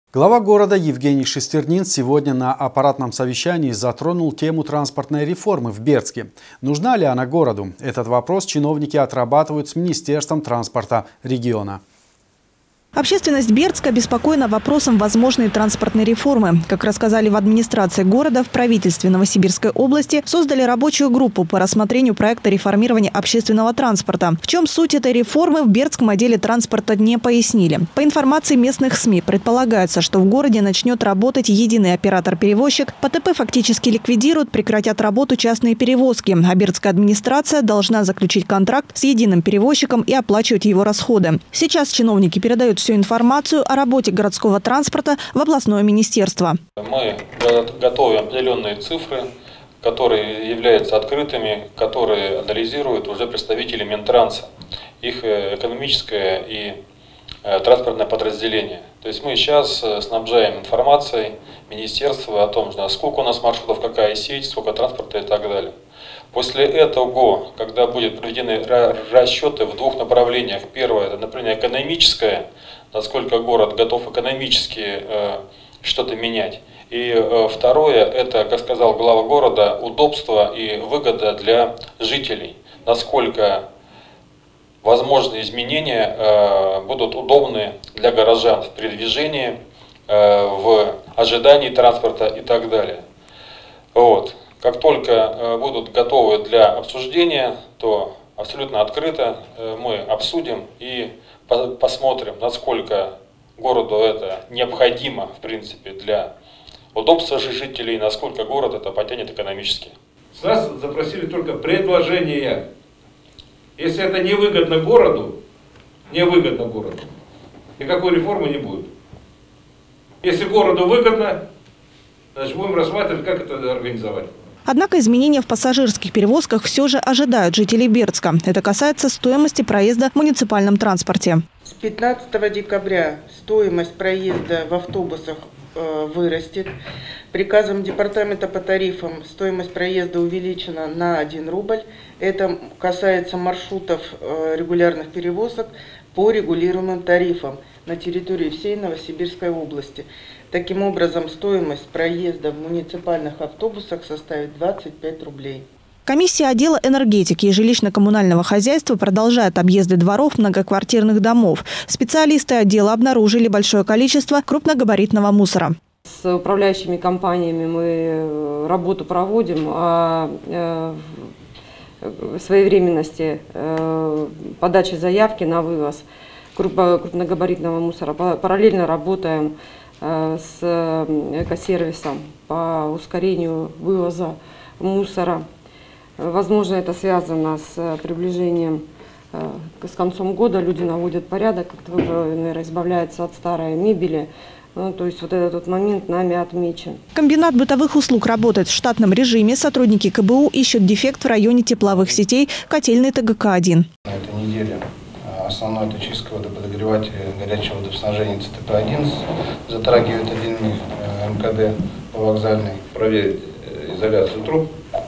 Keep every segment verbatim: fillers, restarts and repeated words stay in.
Глава города Евгений Шестернин сегодня на аппаратном совещании затронул тему транспортной реформы в Бердске. Нужна ли она городу? Этот вопрос чиновники отрабатывают с Министерством транспорта региона. Общественность Бердска обеспокоена вопросом возможной транспортной реформы. Как рассказали в администрации города, в правительстве Новосибирской области создали рабочую группу по рассмотрению проекта реформирования общественного транспорта. В чем суть этой реформы, в Бердском отделе транспорта не пояснили. По информации местных СМИ, предполагается, что в городе начнет работать единый оператор-перевозчик. ПТП фактически ликвидируют, прекратят работу частные перевозки. А бердская администрация должна заключить контракт с единым перевозчиком и оплачивать его расходы. Сейчас чиновники передают всю информацию о работе городского транспорта в областное министерство. Мы готовим определенные цифры, которые являются открытыми, которые анализируют уже представители Минтранса, их экономическое и транспортное подразделение. То есть мы сейчас снабжаем информацией министерство о том, сколько у нас маршрутов, какая сеть, сколько транспорта и так далее. После этого, когда будут проведены расчеты в двух направлениях. Первое – это направление экономическое, насколько город готов экономически э, что-то менять. И э, второе – это, как сказал глава города, удобство и выгода для жителей. Насколько возможные изменения э, будут удобны для горожан в передвижении, э, в ожидании транспорта и так далее. Вот. Как только будут готовы для обсуждения, то абсолютно открыто мы обсудим и посмотрим, насколько городу это необходимо, в принципе, для удобства жителей, насколько город это потянет экономически. С нас запросили только предложения. Если это невыгодно городу, невыгодно городу, никакой реформы не будет. Если городу выгодно, значит будем рассматривать, как это организовать. Однако изменения в пассажирских перевозках все же ожидают жителей Бердска. Это касается стоимости проезда в муниципальном транспорте. С пятнадцатого декабря стоимость проезда в автобусах э, вырастет. Приказом департамента по тарифам стоимость проезда увеличена на один рубль. Это касается маршрутов э, регулярных перевозок по регулируемым тарифам на территории всей Новосибирской области. Таким образом, стоимость проезда в муниципальных автобусах составит двадцать пять рублей. Комиссия отдела энергетики и жилищно-коммунального хозяйства продолжает объезды дворов многоквартирных домов. Специалисты отдела обнаружили большое количество крупногабаритного мусора. С управляющими компаниями мы работу проводим о своевременности подачи заявки на вывоз крупногабаритного мусора. Параллельно работаем с экосервисом по ускорению вывоза мусора. Возможно, это связано с приближением с концом года. Люди наводят порядок, как-то, наверное, избавляются от старой мебели. Ну, то есть вот этот вот момент нами отмечен. Комбинат бытовых услуг работает в штатном режиме. Сотрудники ка бэ у ищут дефект в районе тепловых сетей котельной тэ гэ ка один. На этой неделе основной это чистка водоподогревателя горячего водоснабжения цэ тэ пэ один затрагивает один эм ка дэ по вокзальной. Проверить изоляцию труб,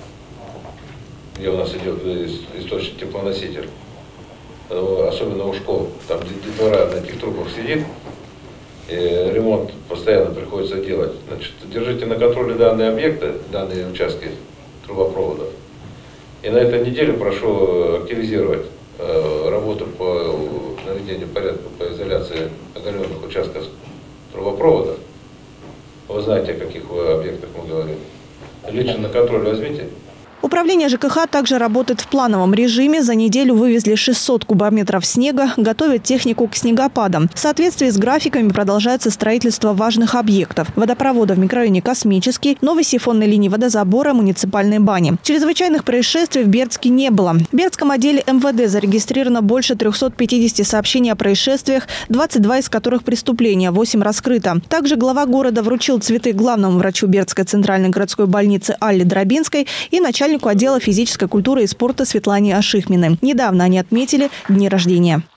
где у нас идет источник теплоноситель, особенно у школ, там детвора на этих трубах сидит, и ремонт постоянно приходится делать. Значит, держите на контроле данные объекты, данные участки трубопроводов. И на этой неделе прошу активизировать работу по наведению порядка по изоляции оголенных участков трубопровода. Вы знаете, о каких объектах мы говорим. Лично на контроль возьмите. Управление жэ ка ха также работает в плановом режиме. За неделю вывезли шестьсот кубометров снега, готовят технику к снегопадам. В соответствии с графиками продолжается строительство важных объектов. Водопровода в микрорайоне Космический, новой сифонной линии водозабора, муниципальной бани. Чрезвычайных происшествий в Бердске не было. В Бердском отделе эм вэ дэ зарегистрировано больше трёхсот пятидесяти сообщений о происшествиях, двадцать два из которых преступления, восемь раскрыто. Также глава города вручил цветы главному врачу Бердской центральной городской больницы Алле Дробинской и начальнику отдела физической культуры и спорта Светлане Ашихминой. Недавно они отметили дни рождения.